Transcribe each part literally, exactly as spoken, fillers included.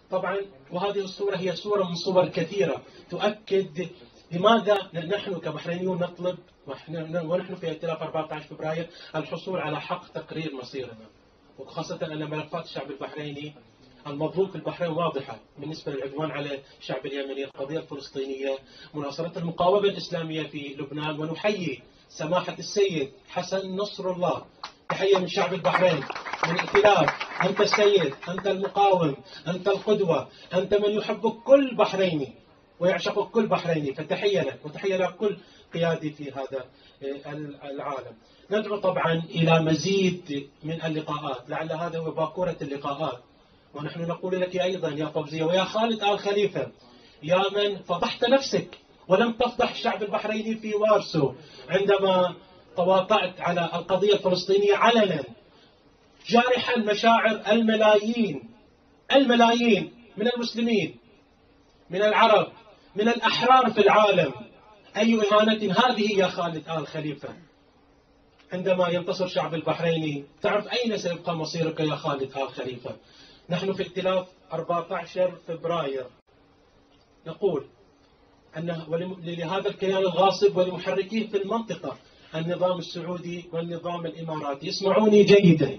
طبعا وهذه الصورة هي صورة من صور كثيرة تؤكد لماذا نحن كبحرينيون نطلب ونحن في ائتلاف أربعة عشر فبراير الحصول على حق تقرير مصيرنا، وخاصة أن ملفات الشعب البحريني المظلوم في البحرين واضحة بالنسبة للعدوان على الشعب اليمني، القضية الفلسطينية، مناصرة المقاومة الإسلامية في لبنان. ونحيي سماحة السيد حسن نصر الله، تحية من شعب البحرين، من ائتلاف. أنت السيد، أنت المقاوم، أنت القدوة، أنت من يحبك كل بحريني ويعشقك كل بحريني، فتحية لك وتحية لك كل قيادي في هذا العالم. ندعو طبعا إلى مزيد من اللقاءات، لعل هذا هو باكورة اللقاءات. ونحن نقول لك أيضا يا فوزية ويا خالد آل خليفة، يا من فضحت نفسك ولم تفضح الشعب البحريني في وارسو عندما تواطأت على القضية الفلسطينية علنا، جارحا مشاعر الملايين الملايين من المسلمين، من العرب، من الأحرار في العالم. أي إهانة هذه يا خالد آل خليفة؟ عندما ينتصر شعب البحريني تعرف أين سيبقى مصيرك يا خالد آل خليفة. نحن في ائتلاف أربعة عشر فبراير نقول أن لهذا الكيان الغاصب ولمحركيه في المنطقة، النظام السعودي والنظام الإماراتي، اسمعوني جيدا،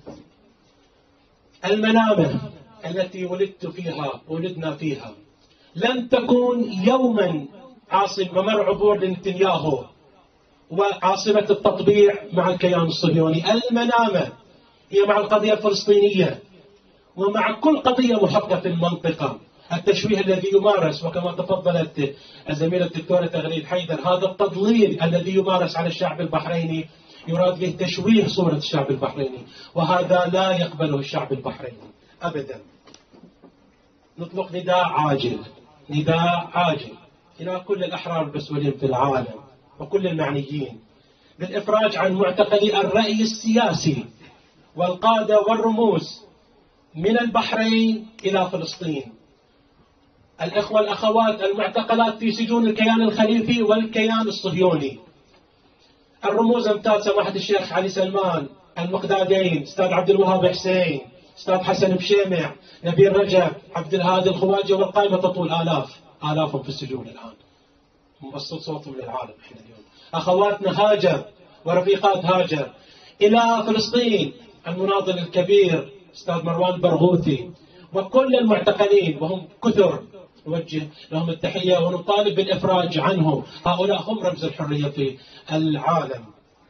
المنامة التي ولدت فيها ولدنا فيها لن تكون يوما عاصم ممر عبور لنتنياهو وعاصمة التطبيع مع الكيان الصهيوني. المنامة هي مع القضية الفلسطينية ومع كل قضية محقة في المنطقة. التشويه الذي يمارس، وكما تفضلت الزميلة الدكتورة تغريد حيدر، هذا التضليل الذي يمارس على الشعب البحريني يراد به تشويه صورة الشعب البحريني، وهذا لا يقبله الشعب البحريني أبدا. نطلق نداء عاجل، نداء عاجل إلى كل الأحرار المسؤولين في العالم وكل المعنيين بالإفراج عن معتقلي الرأي السياسي والقادة والرموز من البحرين إلى فلسطين. الإخوة الأخوات المعتقلات في سجون الكيان الخليفي والكيان الصهيوني، الرموز أمثال سماحة الشيخ علي سلمان، المقدادين، أستاذ عبد الوهاب حسين، أستاذ حسن بشيمع، نبيل رجب، عبد الهادي الخواجة، والقائمة تطول آلاف آلافهم في السجون الآن، مبسط صوتهم للعالم احنا اليوم. أخواتنا هاجر ورفيقات هاجر إلى فلسطين، المناضل الكبير أستاذ مروان البرغوثي، وكل المعتقلين وهم كثر، نوجه لهم التحية ونطالب بالإفراج عنهم. هؤلاء هم رمز الحرية في العالم.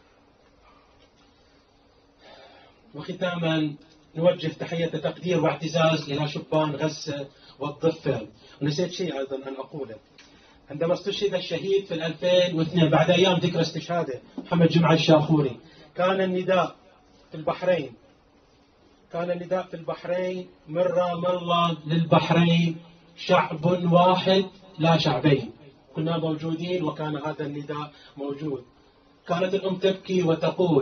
وختاما نوجه تحية تقدير واعتزاز إلى شبان غزة والضفة. ونسيت شيء أيضا أن أقوله، عندما استشهد الشهيد في ألفين واثنين بعد أيام ذكرى استشهاده محمد جمعة الشاخوري، كان النداء في البحرين كان النداء في البحرين من رام الله للبحرين شعب واحد لا شعبين. كنا موجودين وكان هذا النداء موجود. كانت الأم تبكي وتقول: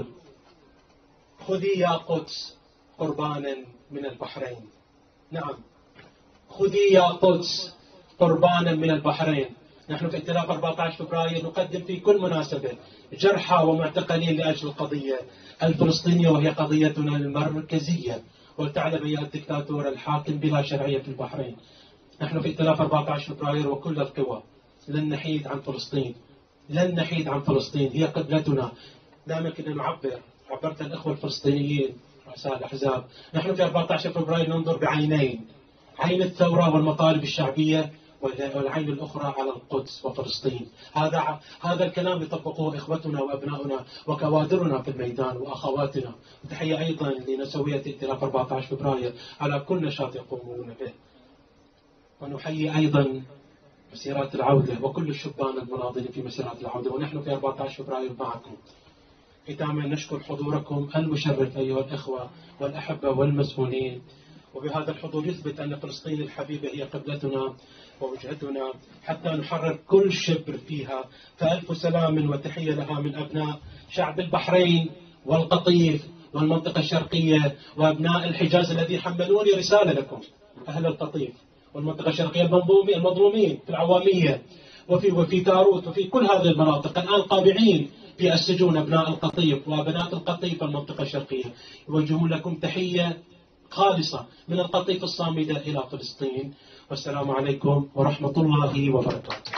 خذي يا قدس قربانا من البحرين. نعم، خذي يا قدس قربانا من البحرين. نحن في ائتلاف أربعة عشر فبراير نقدم في كل مناسبة جرحى ومعتقلين لأجل القضية الفلسطينية، وهي قضيتنا المركزية. ولتعلم أيها الدكتاتور الحاكم بلا شرعية في البحرين، نحن في ائتلاف أربعة عشر فبراير وكل القوى لن نحيد عن فلسطين، لن نحيد عن فلسطين، هي قبلتنا. دائما كنا نعبر، عبرت الإخوة الفلسطينيين رؤساء الأحزاب، نحن في أربعة عشر فبراير ننظر بعينين، عين الثورة والمطالب الشعبية، والعين الأخرى على القدس وفلسطين. هذا هذا الكلام يطبقه إخوتنا وأبناؤنا وكوادرنا في الميدان وأخواتنا. تحية أيضا لنسوية ائتلاف أربعة عشر فبراير على كل نشاط يقومون به. ونحيي أيضا مسيرات العودة وكل الشبان المناضلين في مسيرات العودة، ونحن في أربعة عشر فبراير معكم. ختاما نشكر حضوركم المشرف أيها الإخوة والأحبة والمسؤولين، وبهذا الحضور يثبت أن فلسطين الحبيبة هي قبلتنا ووجهتنا حتى نحرر كل شبر فيها. فألف سلام وتحية لها من أبناء شعب البحرين والقطيف والمنطقة الشرقية وأبناء الحجاز الذي حملوني رسالة لكم، أهل القطيف والمنطقة الشرقية المظلومين في العوامية وفي وفي تاروت وفي كل هذه المناطق، الآن قابعين في السجون أبناء القطيف وأبناء القطيف المنطقة الشرقية، يوجهون لكم تحية خالصة من القطيف الصامدة إلى فلسطين. والسلام عليكم ورحمة الله وبركاته.